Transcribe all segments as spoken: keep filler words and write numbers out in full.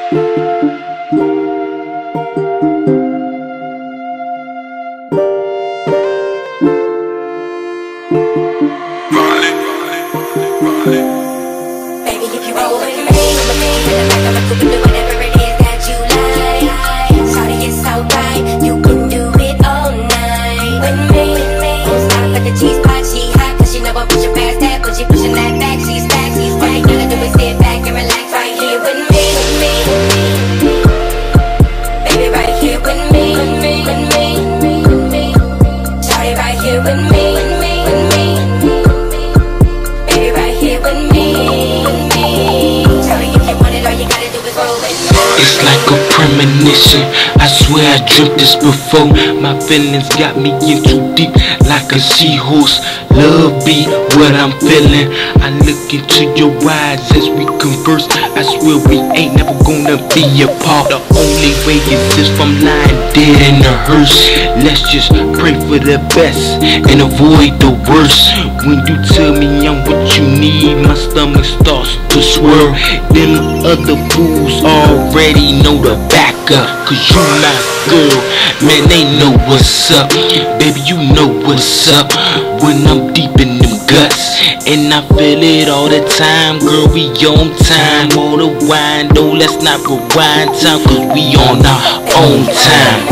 It's like a premonition, I swear I dreamt this before. My feelings got me in too deep, like a seahorse. Love be what I'm feeling. I look into your eyes as we converse. I swear we ain't never gonna be apart. The only way is if I'm lying dead in the hearse. Let's just pray for the best and avoid the worst. When you tell me I'm what you need, my stomach starts to swirl. Them other fools already know the backup, cause you my girl, man, they know what's up. Baby, you know what's up when I'm deep in them guts, and I feel it all the time. Girl, we on time. All the wine, though, let's not rewind time, cause we on our own time.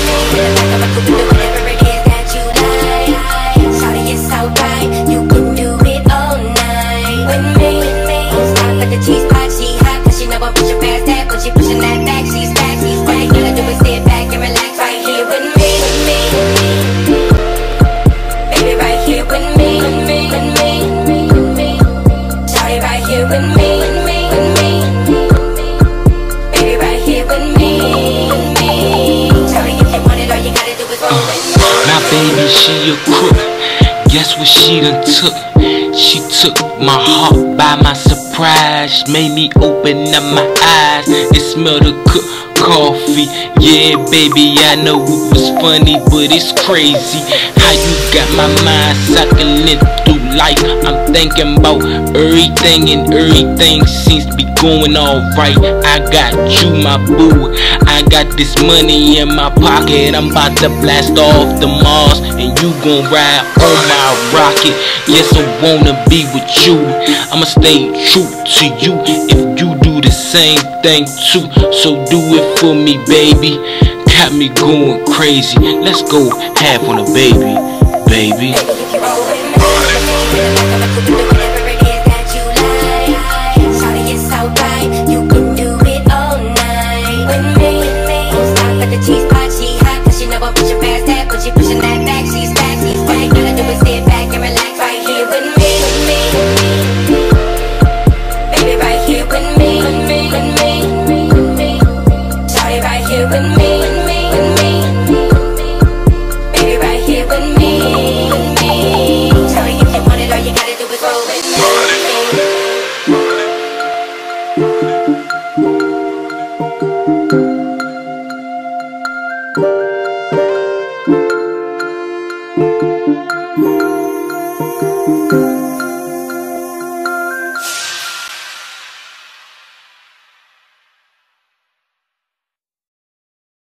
My baby, she a crook. Guess what she done took? She took my heart by my surprise. Made me open up my eyes and smell the cook coffee. Yeah, baby, I know it was funny, but it's crazy how you got my mind cycling through life. I'm thinking about everything, and everything seems to be going alright. I got you, my boo. I got this money in my pocket. I'm about to blast off the Mars, and you gon' ride on my rocket. Yes, I wanna be with you. I'ma stay true to you if you do the same thing too. So do it for me, baby. Got me going crazy. Let's go half on a baby, baby. We'll be right back.